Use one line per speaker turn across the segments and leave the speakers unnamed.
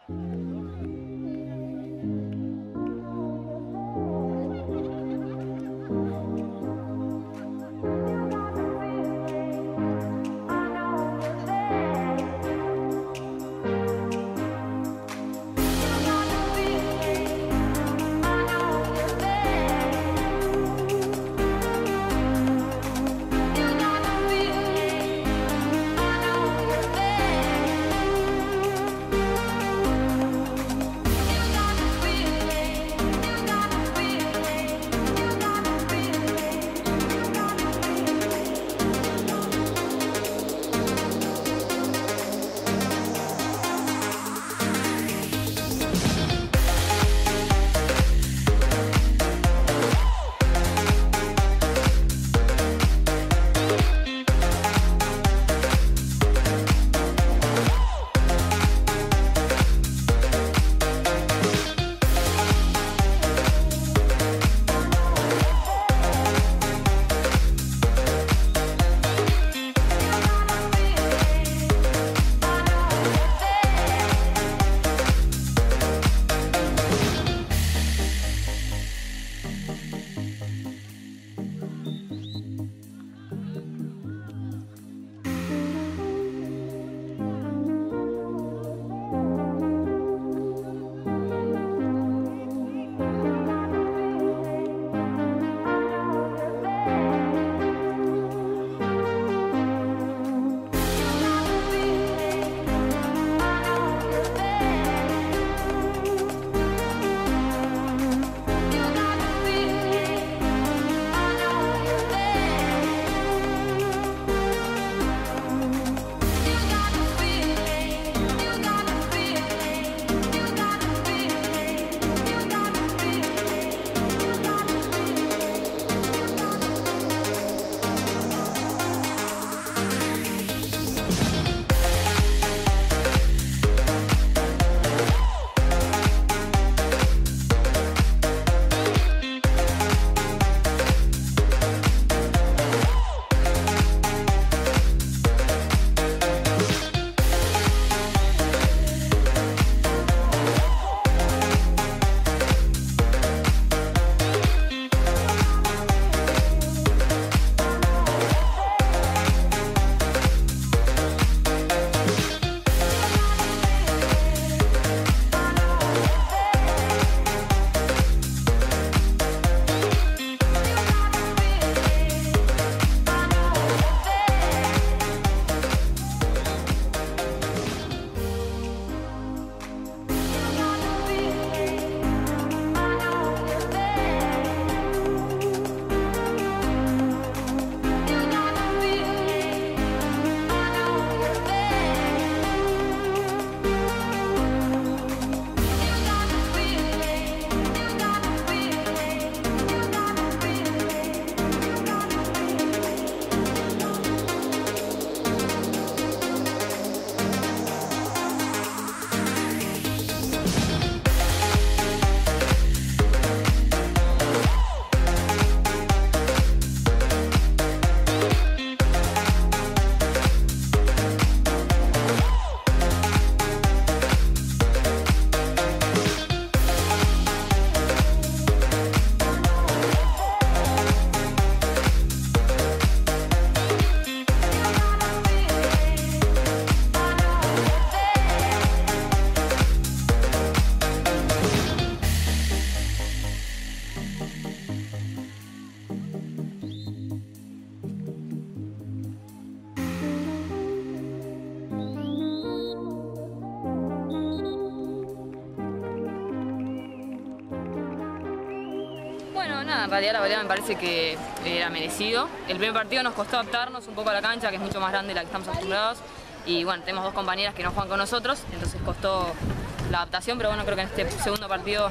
Bueno, nada, en realidad la goleada me parece que era merecido. El primer partido nos costó adaptarnos un poco a la cancha, que es mucho más grande de la que estamos acostumbrados. Y bueno, tenemos dos compañeras que no juegan con nosotros, entonces costó la adaptación, pero bueno, creo que en este segundo partido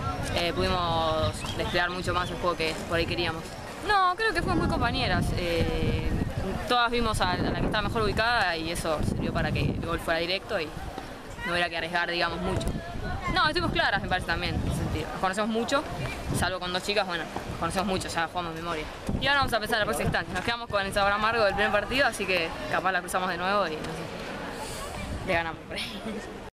pudimos desplegar mucho más el juego que por ahí queríamos. No, creo que fuimos muy compañeras. Todas vimos a la que estaba mejor ubicada y eso sirvió para que el gol fuera directo y no hubiera que arriesgar, digamos, mucho. No, estuvimos claras, me parece también, en ese sentido. Nos conocemos mucho, salvo con dos chicas, bueno, nos conocemos mucho, ya jugamos memoria. Y ahora vamos a empezar la próxima instancia. Nos quedamos con el sabor amargo del primer partido, así que capaz la cruzamos de nuevo y no sé, le ganamos por ahí.